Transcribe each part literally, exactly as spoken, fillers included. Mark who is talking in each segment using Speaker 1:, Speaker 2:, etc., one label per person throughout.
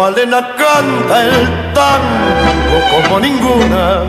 Speaker 1: Malena canta el tango como ninguna.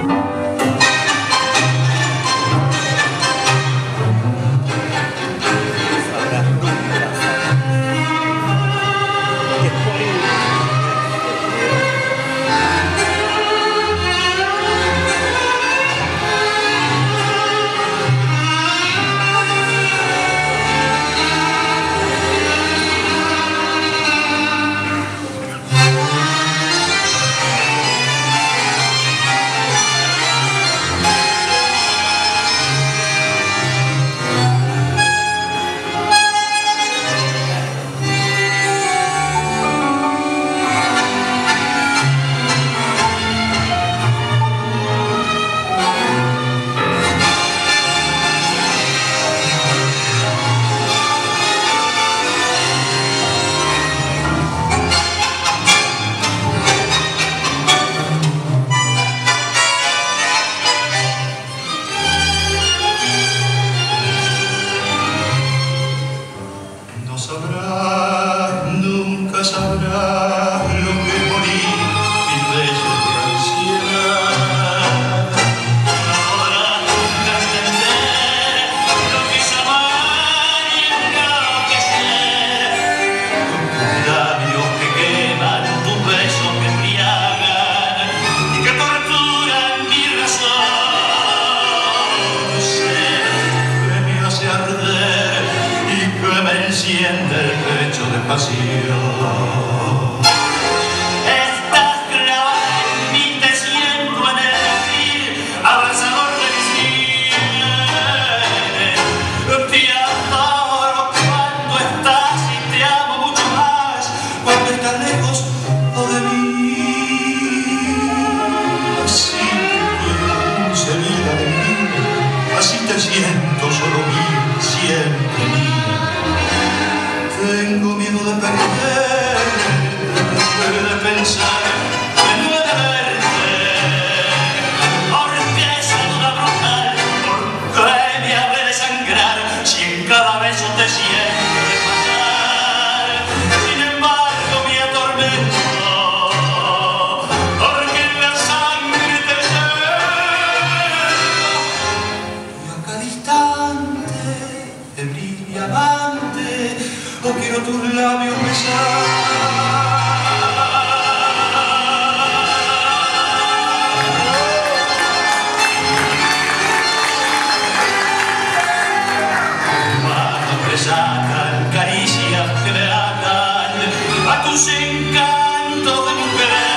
Speaker 2: Enciende el pecho de pasión. Estás clavada en mí, te siento en el decir, abrazador de mis bienes. Te adoro cuando estás y te amo mucho más cuando estás lejos de mí. Así te dulce vida de mí, así te siento solo mío, siempre mío. Tengo miedo de perder, de pensar que no he de verte, porque esa duda brutal, ¿por qué me habré de sangrar si en cada beso te siento de pasar? Sin embargo me atormento, porque en la sangre te llevo, y a cada instante febril y amante, no quiero tus labios besar. Cuando te sacan caricias que me atan a tus encantos de mujer.